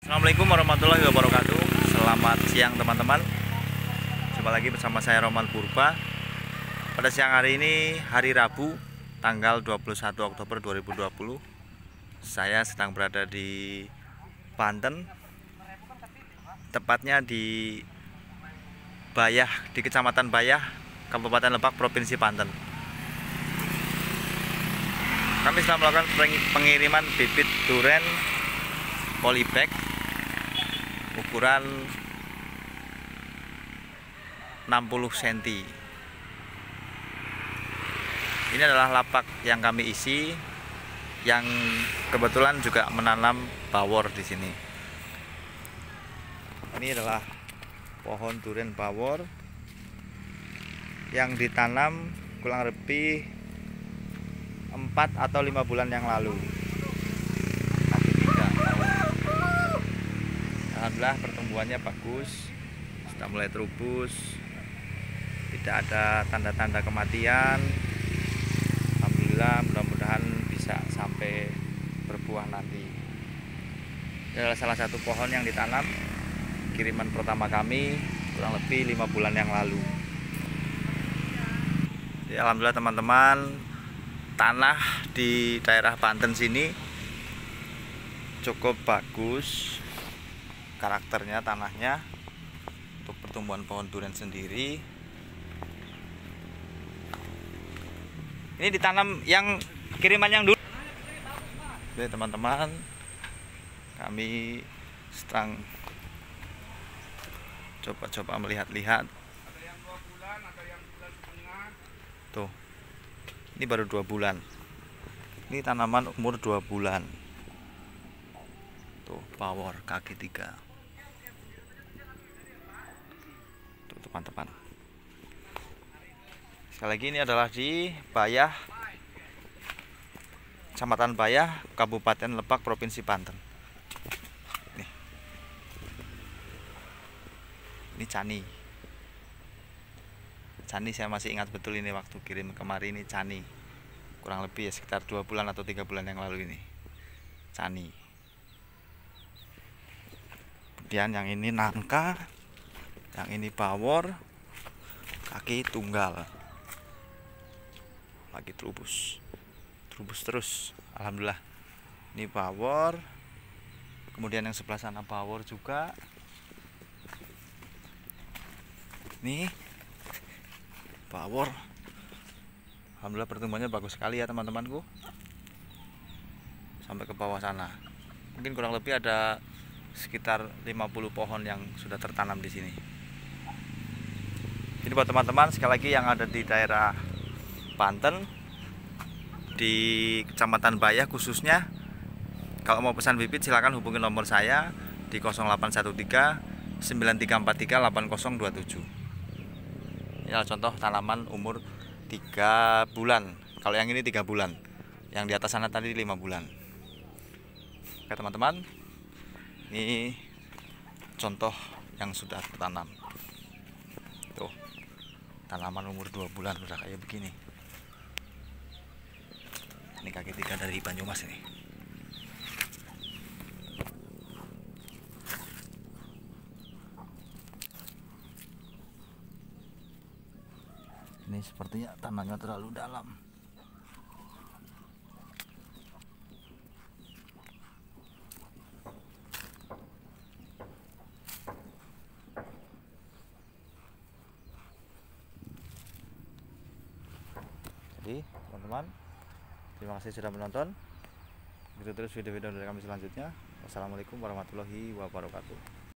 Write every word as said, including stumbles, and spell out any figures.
Assalamualaikum warahmatullahi wabarakatuh. Selamat siang teman-teman. Jumpa lagi bersama saya Roman Purba. Pada siang hari ini, hari Rabu, tanggal dua puluh satu Oktober dua ribu dua puluh. Saya sedang berada di Banten, tepatnya di Bayah, di Kecamatan Bayah, Kabupaten Lebak, Provinsi Banten. Kami sedang melakukan pengiriman bibit duren polybag ukuran enam puluh sentimeter. Ini adalah lapak yang kami isi, yang kebetulan juga menanam bawor di sini. Ini adalah pohon duren bawor yang ditanam kurang lebih empat atau lima bulan yang lalu. Alhamdulillah pertumbuhannya bagus, sudah mulai terubus, tidak ada tanda-tanda kematian. Alhamdulillah, mudah-mudahan bisa sampai berbuah nanti. Ini adalah salah satu pohon yang ditanam, kiriman pertama kami kurang lebih lima bulan yang lalu. Jadi, alhamdulillah teman-teman, tanah di daerah Banten sini cukup bagus karakternya, tanahnya untuk pertumbuhan pohon durian sendiri. Ini ditanam yang kiriman yang dulu. Oke teman-teman, kami sedang coba-coba melihat-lihat. Tuh, ini baru dua bulan. Ini tanaman umur dua bulan. Tuh, bawor kaki tiga. Tuh teman-teman. Sekali lagi, ini adalah di Bayah, Kecamatan Bayah, Kabupaten Lebak, Provinsi Banten. Nih. Ini cani. Cani saya masih ingat betul ini waktu kirim kemarin, ini cani. Kurang lebih ya sekitar dua bulan atau tiga bulan yang lalu ini. Cani. Kemudian yang ini nangka, yang ini bawor kaki tunggal, lagi terubus terubus terus. Alhamdulillah, ini bawor, kemudian yang sebelah sana bawor juga. Nih bawor, alhamdulillah pertumbuhannya bagus sekali ya teman-temanku, sampai ke bawah sana. Mungkin kurang lebih ada sekitar lima puluh pohon yang sudah tertanam di sini. Jadi buat teman-teman sekali lagi yang ada di daerah Banten, di Kecamatan Bayah khususnya, kalau mau pesan bibit silahkan hubungi nomor saya di nol delapan satu tiga sembilan tiga empat tiga delapan nol dua tujuh. Ini adalah contoh tanaman umur tiga bulan. Kalau yang ini tiga bulan, yang di atas sana tadi lima bulan. Oke teman-teman, ini contoh yang sudah tertanam. Tuh, tanaman umur dua bulan sudah kayak begini. Ini kaki tiga dari Banyumas ini. Ini sepertinya tanahnya terlalu dalam. Jadi teman-teman, terima kasih sudah menonton. Ikuti terus video-video dari kami selanjutnya. Wassalamualaikum warahmatullahi wabarakatuh.